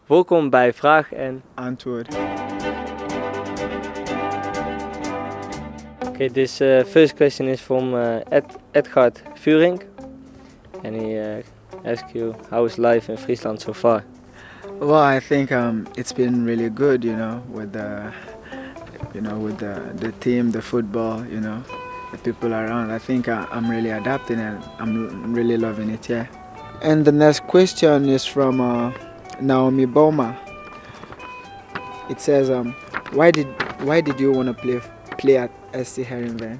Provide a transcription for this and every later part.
Welkom bij Vraag en Antwoord. Okay, this first question is from Edgard Vuring, and he asks you, how is life in Friesland so far? Well, I think it's been really good, with the team, the football, the people around. I think I'm really adapting and I'm really loving it, yeah. And the next question is from Naomi Boma. It says, why did you want to play at SC Heerenveen?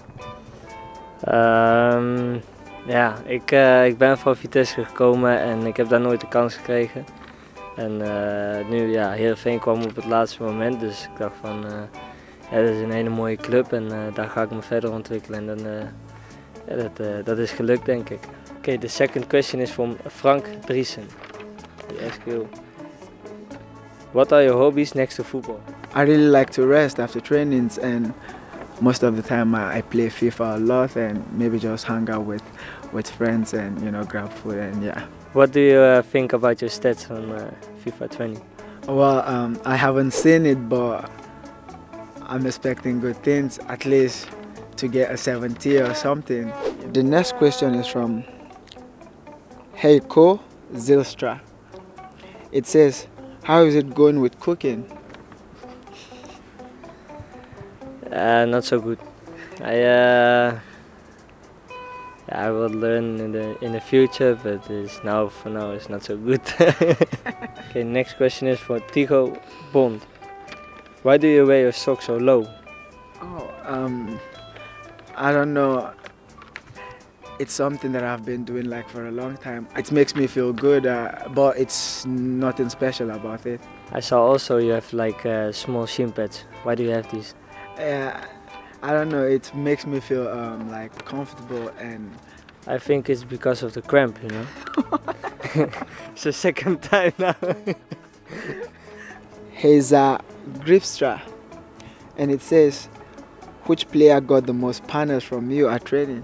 Ik ben van Vitesse gekomen en ik heb daar nooit de kans gekregen. En nu, ja, Heerenveen kwam op het laatste moment, dus ik dacht van, ja, dat is een hele mooie club en daar ga ik me verder ontwikkelen. En dan, dat is gelukt, denk ik. Okay, the second question is from Frank Driesen. He asks you, what are your hobbies next to football? I really like to rest after trainings, and most of the time I play FIFA a lot and maybe just hang out with friends and grab food and yeah. What do you think about your stats on FIFA 20? Well, I haven't seen it, but I'm expecting good things, at least to get a 70 or something. The next question is from Heiko Zilstra. It says, how is it going with cooking? Not so good. I will learn in the future, but for now it's not so good. Okay, next question is for Tigo Bond. Why do you wear your socks so low? Oh, I don't know. It's something that I've been doing for a long time. It makes me feel good, but it's nothing special about it. I saw also you have small shin pads. Why do you have these? I don't know, it makes me feel comfortable, and I think it's because of the cramp, It's the second time now. Heza Gripstra, and it says, which player got the most panels from you at training?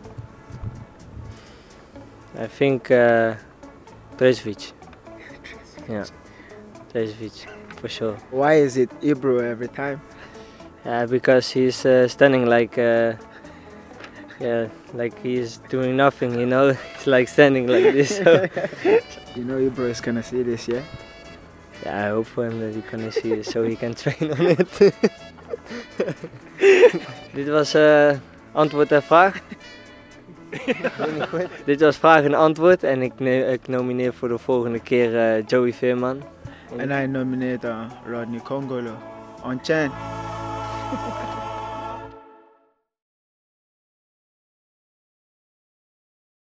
I think Trezevic. Yeah, Trezevic, for sure. Why is it Ibro every time? Because he's standing like he's doing nothing, He's standing like this. So. Ibro is gonna see this, yeah? Yeah, I hope for him that he's gonna see this, so he can train on it. Dit was antwoord en vraag. Dit was vraag en antwoord en ik nomineer voor de volgende keer Joey Veerman. And I nominate Rodney Congolo on Chan.